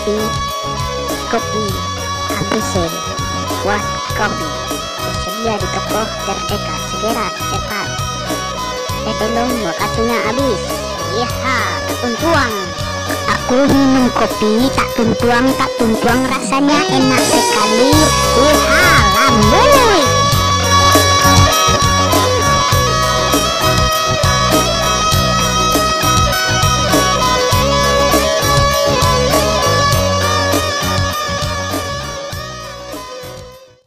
kopi ABC Kuat Kopi tersedia di toko terdekat. Segera cepat, belum waktunya habis. Iya, tak tuang. Aku minum kopi tak tuntuang rasanya enak sekali. Iya, lambung.